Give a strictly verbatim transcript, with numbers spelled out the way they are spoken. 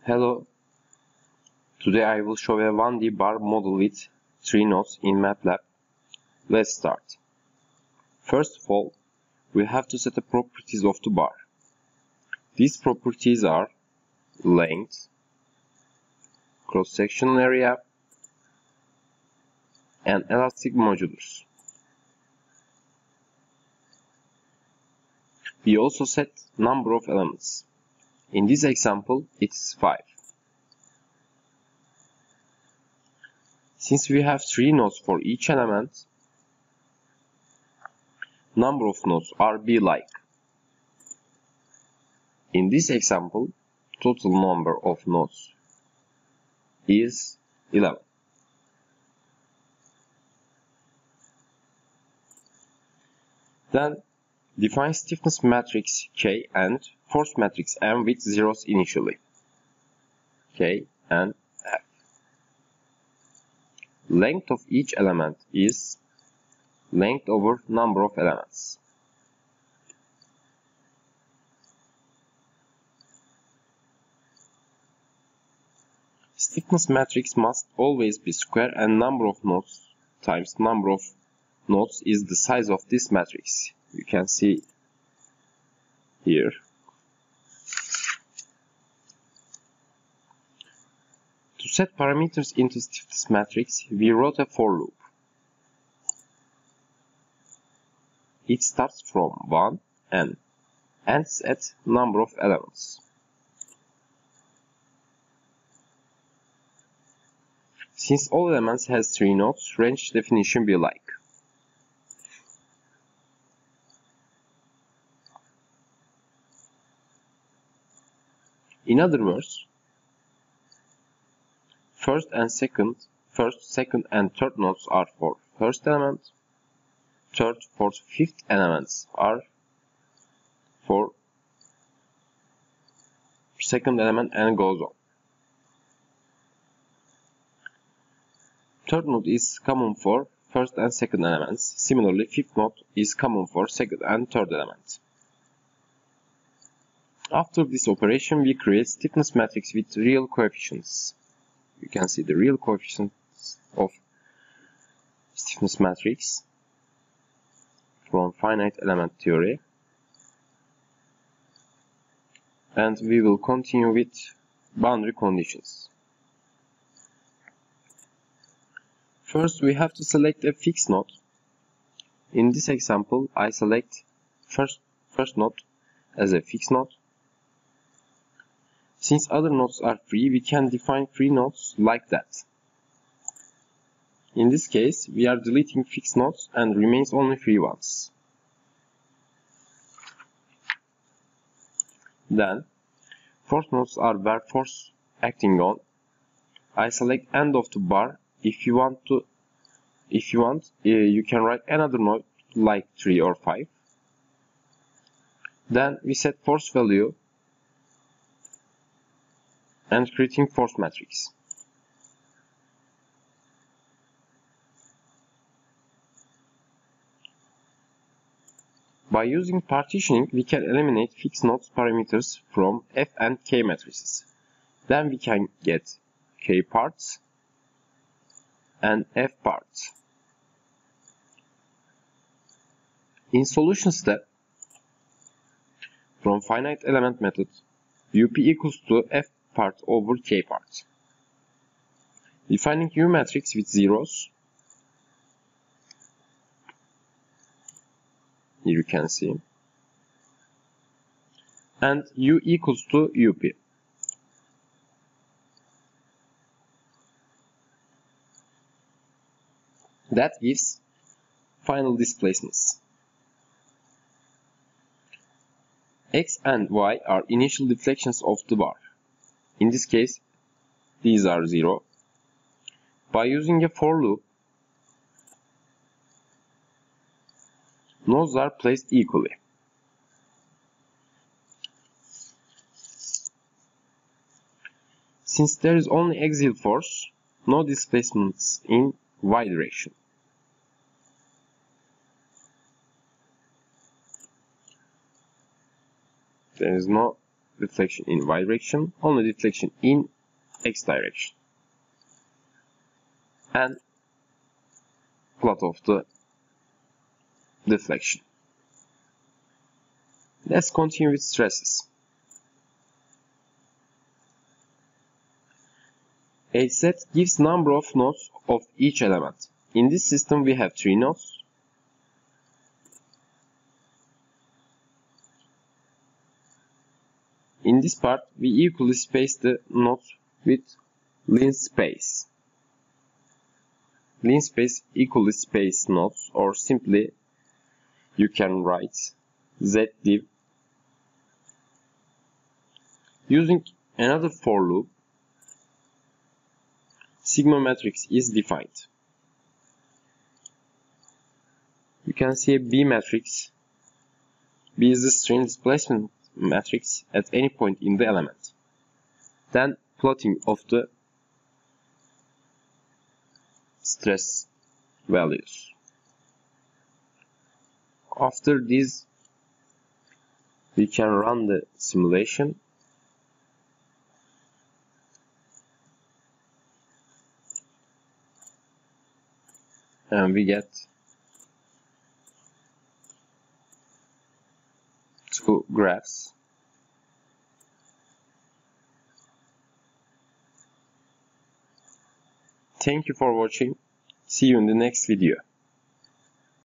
Hello, today I will show a one D bar model with three nodes in MATLAB. Let's start. First of all, we have to set the properties of the bar. These properties are length, cross-sectional area, and elastic modulus. We also set number of elements. In this example, it's five. Since we have three nodes for each element, number of nodes are be like. In this example, total number of nodes is eleven. Then define stiffness matrix K and force matrix M with zeros initially. K and F. Length of each element is length over number of elements. Stiffness matrix must always be square, and number of nodes times number of nodes is the size of this matrix. You can see here. To set parameters into stiffness matrix, we wrote a for loop. It starts from one and ends at number of elements. Since all elements has three nodes, range definition be like. In other words, first and second, first, second and third nodes are for first element, third, fourth, fifth elements are for second element and goes on. Third node is common for first and second elements. Similarly, fifth node is common for second and third elements. After this operation, we create stiffness matrix with real coefficients. You can see the real coefficients of stiffness matrix from finite element theory. And we will continue with boundary conditions. First, we have to select a fixed node. In this example, I select first, first node as a fixed node. Since other nodes are free, we can define free nodes like that. In this case, we are deleting fixed nodes and remains only free ones. Then, force nodes are where force acting on. I select end of the bar. If you want to, if you want, uh, you can write another node like three or five. Then we set force value and creating force matrix. By using partitioning, we can eliminate fixed nodes parameters from F and K matrices. Then we can get K parts and F parts. In solution step, from finite element method, U P equals to F part over K part. Defining U matrix with zeros. Here you can see. And U equals to U P. That gives final displacements. X and Y are initial deflections of the bar. In this case, these are zero. By using a for loop, nodes are placed equally. Since there is only axial force, no displacements in Y direction. There is no reflection in y direction, only deflection in x direction, and plot of the deflection. Let's continue with stresses. A set gives number of nodes of each element. In this system we have three nodes. In this part we equally space the nodes with linspace. Linspace equally spaced nodes, or simply you can write zdiv. Using another for loop, sigma matrix is defined. You can see a B matrix. B is the strain displacement matrix at any point in the element. Then plotting of the stress values. After this, we can run the simulation. And we get two graphs. Thank you for watching. See you in the next video.